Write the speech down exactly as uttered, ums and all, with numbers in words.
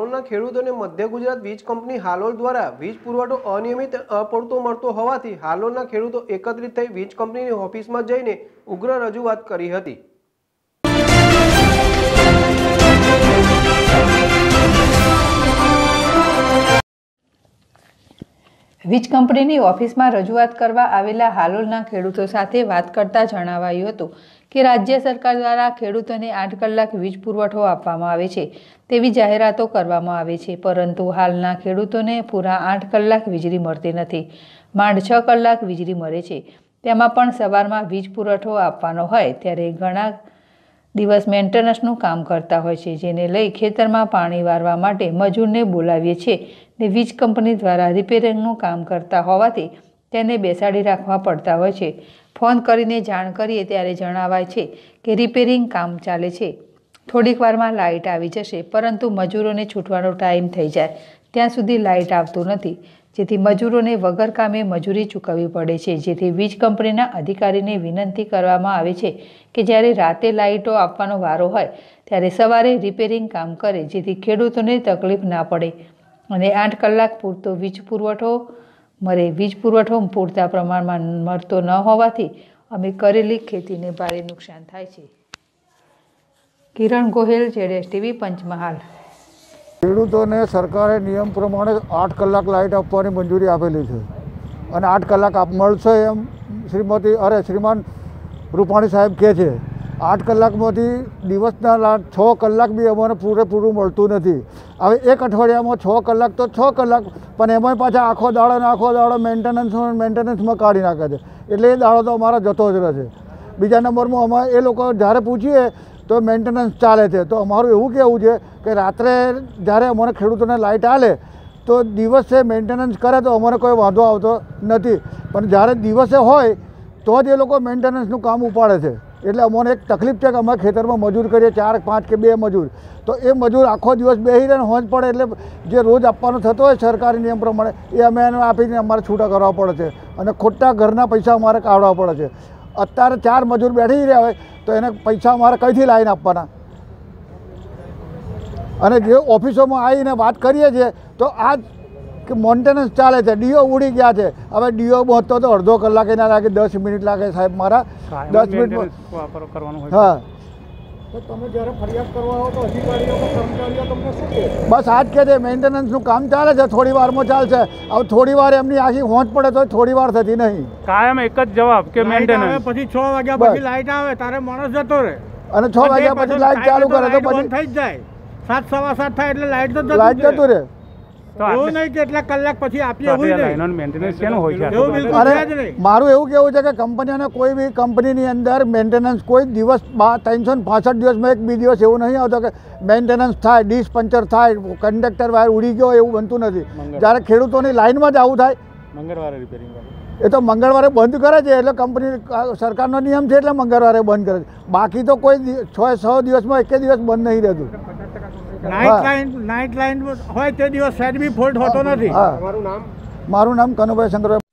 હાલોલના ખેડૂતોને મધ્ય ગુજરાત વીજ કંપની હાલોલ દ્વારા વીજ પુરવઠો અનિયમિત અપૂરતો મળતો હોવાથી હાલોલના ખેડૂતો એકત્રિત થઈ વીજ કંપનીની ઓફિસમાં જઈને ઉગ્ર રજૂઆત કરી હતી। વીજ કંપનીની ઓફિસમાં રજૂઆત કરવા આવેલા હાલોલના ખેડૂતો સાથે વાત કરતા જણાવાયું હતું કે રાજ્ય સરકાર દ્વારા ખેડૂતોને આઠ કલાક વીજ પુરવઠો આપવામાં આવે છે તેવી જાહેરાતો કરવામાં આવે છે, પરંતુ હાલના ખેડૂતોને પૂરા આઠ કલાક વીજળી મળતી નથી। માંડ છ કલાક વીજળી મળે છે, તેમાં પણ સવારમાં વીજ પુરવઠો આપવાનો હોય ત્યારે ઘણા દિવસ મેન્ટેનન્સનું કામ કરતા હોય છે, જેને લઈ ખેતરમાં પાણી વારવા માટે મજૂરને બોલાવીએ છીએ ને વીજ કંપની દ્વારા રિપેરિંગનું કામ કરતા હોવાથી તેને બેસાડી રાખવા પડતા હોય છે। ફોન કરીને જાણ કરીએ ત્યારે જણાવાય છે કે રિપેરિંગ કામ ચાલે છે, થોડીક વારમાં લાઇટ આવી જશે, પરંતુ મજૂરોને છૂટવાનો ટાઈમ થઈ જાય ત્યાં સુધી લાઇટ આવતું નથી, જેથી મજૂરોને વગર કામે મજૂરી ચૂકવવી પડે છે। જેથી વીજ કંપનીના અધિકારીને વિનંતી કરવામાં આવે છે કે જ્યારે રાતે લાઇટો આપવાનો વારો હોય ત્યારે સવારે રિપેરિંગ કામ કરે, જેથી ખેડૂતોને તકલીફ ના પડે અને આઠ કલાક પૂરતો વીજ પુરવઠો મળે। વીજ પુરવઠો પૂરતા પ્રમાણમાં મળતો ન હોવાથી અમે કરેલી ખેતીને ભારે નુકસાન થાય છે। કિરણ ગોહેલ, જેડેશ ટીવી, પંચમહાલ। ખેડૂતોને સરકારે નિયમ પ્રમાણે આઠ કલાક લાઇટ આપવાની મંજૂરી આપેલી છે અને આઠ કલાક આપ મળશે એમ શ્રીમતી અરે શ્રીમાન રૂપાણી સાહેબ કહે છે। આઠ કલાકમાંથી દિવસના છ કલાક બી અમને પૂરેપૂરું મળતું નથી। હવે એક અઠવાડિયામાં છ કલાક તો છ કલાક, પણ એમાંય પાછા આખો દાડો ને આખો દાડો મેન્ટેનન્સ મેન્ટેનન્સમાં કાઢી નાખે છે, એટલે એ દાડો તો અમારો જતો જ રહે છે। બીજા નંબરમાં અમે એ લોકો જ્યારે પૂછીએ તો મેન્ટેનન્સ ચાલે છે, તો અમારું એવું કહેવું છે કે રાત્રે જ્યારે અમારે ખેડૂતોને લાઇટ આલે તો દિવસે મેન્ટેનન્સ કરે તો અમારે કોઈ વાંધો આવતો નથી, પણ જ્યારે દિવસે હોય તો જ એ લોકો મેન્ટેનન્સનું કામ ઉપાડે છે। એટલે અમને એક તકલીફ છે કે અમે ખેતરમાં મજૂર કરીએ ચાર પાંચ કે બે મજૂર, તો એ મજૂર આખો દિવસ બેસી રહે ને હોંજ પડે એટલે જે રોજ આપવાનો થતો હોય સરકારી નિયમ પ્રમાણે એ અમે એને આપીને અમારે છૂટા કરવા પડે છે અને ખોટા ઘરના પૈસા અમારે કાઢવા પડે છે। અત્યારે ચાર મજૂર બેઠી રહ્યા હોય તો એને પૈસા અમારે કઈથી લાવીને આપવાના? અને જે ઓફિસોમાં આવીને વાત કરીએ છીએ તો આ કે મેન્ટેનન્સ ચાલે છે, ડીઓ ઉડી ગયા છે। હવે ડીઓ પહોંચતો તો અડધો કલાક એના લાગે, દસ મિનિટ લાગે સાહેબ, મારા દસ મિનિટ કરવાનું હોય। હા, તો તમે જ્યારે ફરિયાદ કરવા આવો તો અધિકારીઓ કે કર્મચારીઓ તમને શું કહે? બસ આ જ કહે છે મેન્ટેનન્સનું કામ ચાલે છે, થોડી વારમાં ચાલશે। હવે થોડી વાર એમની આખી હોંચ પડે તો થોડી વાર થતી નહીં, કાયમ એક જ જવાબ કે મેન્ટેનન્સ। પછી છ વાગ્યા પછી લાઇટ આવે તારે માણસ જતો રહે અને છ વાગ્યા પછી લાઇટ ચાલુ કરે તો પછી થઈ જાય, સાત સવા સાત થાય એટલે લાઇટ તો લાઇટ જતું રહે। એવું નહીં કે એટલા કલાક પછી આપીએ એવું મેન્ટેનન્સ કેનું હોય છે? અને મારું એવું કહેવું છે કે કંપનીઓને કોઈ બી કંપનીની અંદર મેન્ટેનન્સ કોઈ દિવસ ત્રણસો ને પાસઠ દિવસમાં એક બી દિવસ એવું નહીં આવતો કે મેન્ટેનન્સ થાય, ડીશ પંચર થાય, કંડક્ટર વાયર ઉડી ગયો એવું બનતું નથી। જ્યારે ખેડૂતોની લાઇનમાં જ આવું થાય મંગળવારે રિપેરિંગ એ તો મંગળવારે બંધ કરે છે, એટલે કંપની સરકારનો નિયમ છે એટલે મંગળવારે બંધ કરે છે, બાકી તો કોઈ છ છ દિવસમાં એક દિવસ બંધ નહીં રહેતું। નાઇટ લાઇન નાઇટ લાઇન હોય તે દિવસ સાઈડ બી ફોલ્ટ હોતો નથી। મારું નામ કનુભાઈ શંકરભાઈ